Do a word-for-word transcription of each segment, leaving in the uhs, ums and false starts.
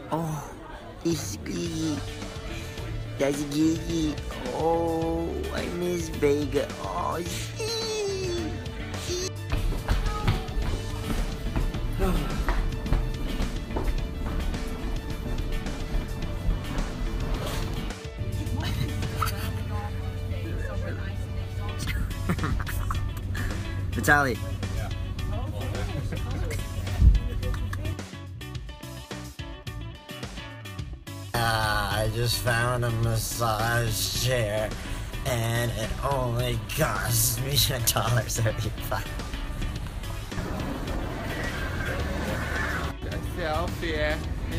Oh, it's Gigi. That's Gigi. Oh, I miss Vega. Oh, see. Vitaly. Uh, I just found a massage chair, and it only cost me a dollar seventy-five. Selfie.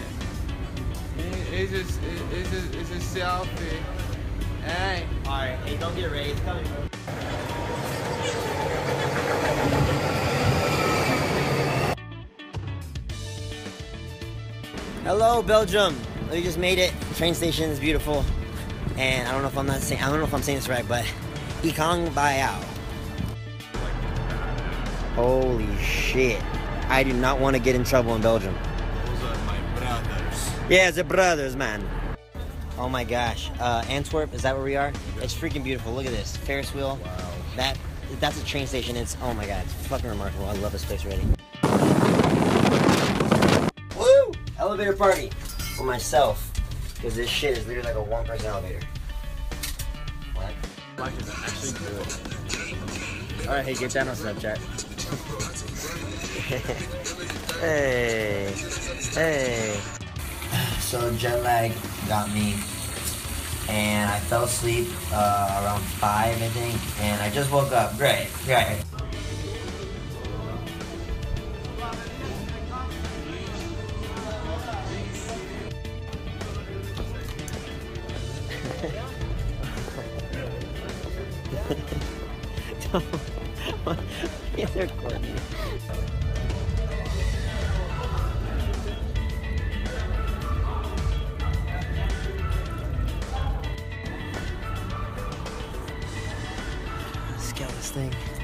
It's just, it's just, it's a selfie. Hey. All right, hey, don't get ready. It's coming. Hello, Belgium. We just made it. The train station is beautiful, and I don't know if I'm not saying I don't know if I'm saying this right, but Ikang Bayao. Holy shit! I do not want to get in trouble in Belgium. Those are my brothers. Yeah, the brothers, man. Oh my gosh, uh, Antwerp. Is that where we are? It's freaking beautiful. Look at this Ferris wheel. Wow. That that's a train station. It's oh my god, it's fucking remarkable. I love this place already. Woo! Elevator party for myself, because this shit is literally like a one-person elevator. What? Life is actually good. All right, hey, get down on Snapchat. Hey, hey. So jet lag got me, and I fell asleep uh, around five, I think, and I just woke up. Great, great. Yes, they're recording. Scale this thing.